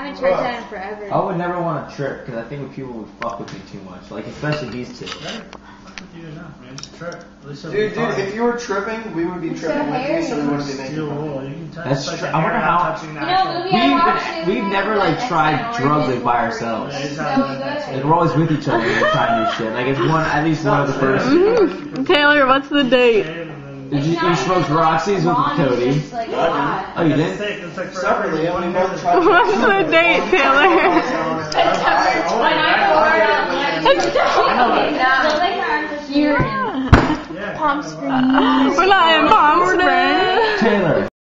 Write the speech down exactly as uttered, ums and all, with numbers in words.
haven't tried that in forever. I would never want to trip because I think people would fuck with me too much. Like, especially these two. You enough, man. Just trip. Dude, dude, if you were tripping, we would be It's tripping so with you, so we wouldn't be making Steel fun wool. of You you. can touch That's like true. the I wonder hair how- without touching the You know, actual- Louis, I watched We've, it we've when never, we like, went to tried Oregon drugs, like, by for ourselves. Yeah, he's So not like that. good. Like, we're always with each other and trying new shit. Like, it's one, at least one of the first. Mm-hmm. Taylor, what's the date? Did you, you smoked Roxy's with Cody? It's just, like, hot. Oh, you It's did? thick. It's like for Separately, every I mean, one both minute. tried. What's the date, Taylor? When I poured out lunch, you're in Yeah. Palm Springs. We're not in Palm Springs. Taylor.